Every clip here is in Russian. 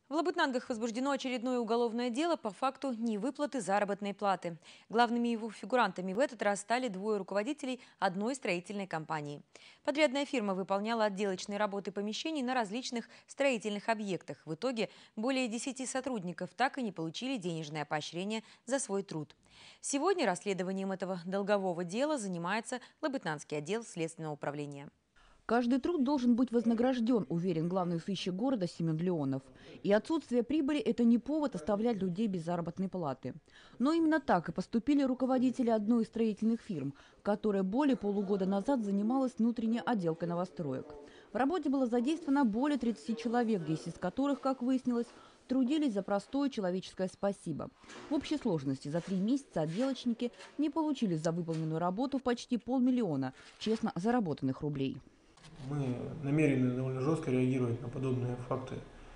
В Лабытнангах возбуждено очередное уголовное дело по факту невыплаты заработной платы. Главными его фигурантами в этот раз стали двое руководителей одной строительной компании. Подрядная фирма выполняла отделочные работы помещений на различных строительных объектах. В итоге более 10 сотрудников так и не получили денежное поощрение за свой труд. Сегодня расследованием этого долгового дела занимается Лабытнанский отдел следственного управления. Каждый труд должен быть вознагражден, уверен главный сыщик города Семен Леонов. И отсутствие прибыли – это не повод оставлять людей без заработной платы. Но именно так и поступили руководители одной из строительных фирм, которая более полугода назад занималась внутренней отделкой новостроек. В работе было задействовано более 30 человек, 10 из которых, как выяснилось, трудились за простое человеческое спасибо. В общей сложности за 3 месяца отделочники не получили за выполненную работу почти 500 000 честно заработанных рублей. Мы намерены довольно жестко реагировать на подобные факты.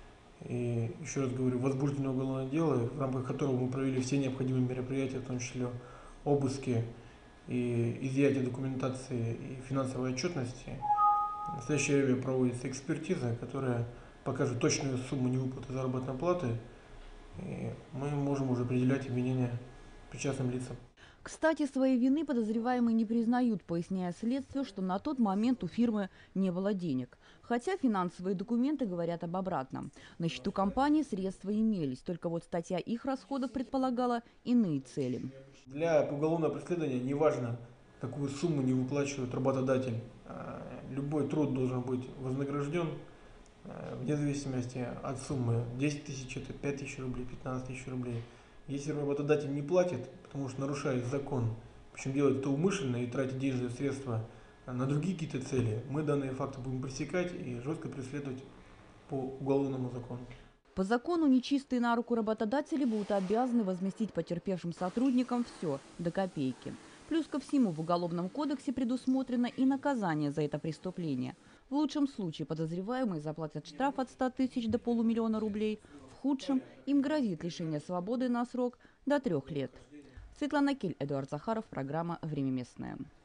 И еще раз говорю, возбуждено уголовное дело, в рамках которого мы провели все необходимые мероприятия, в том числе обыски и изъятие документации и финансовой отчетности. В настоящее время проводится экспертиза, которая покажет точную сумму невыплаты заработной платы, и мы можем уже определять обвинения причастным лицам. Кстати, своей вины подозреваемые не признают, поясняя следствию, что на тот момент у фирмы не было денег. Хотя финансовые документы говорят об обратном. На счету компании средства имелись, только вот статья их расходов предполагала иные цели. Для уголовного преследования неважно, какую сумму не выплачивает работодатель. Любой труд должен быть вознагражден вне зависимости от суммы. 10 тысяч – это 5 тысяч рублей, 15 тысяч рублей. Если работодатель не платит, потому что нарушает закон, причем делает это умышленно и тратит денежные средства на другие какие-то цели, мы данные факты будем пресекать и жестко преследовать по уголовному закону. По закону нечистые на руку работодатели будут обязаны возместить потерпевшим сотрудникам все, до копейки. Плюс ко всему в Уголовном кодексе предусмотрено и наказание за это преступление. В лучшем случае подозреваемые заплатят штраф от 100 тысяч до полумиллиона рублей. В худшем им грозит лишение свободы на срок до 3 лет. Светлана Кель, Эдуард Захаров, программа «Время местное».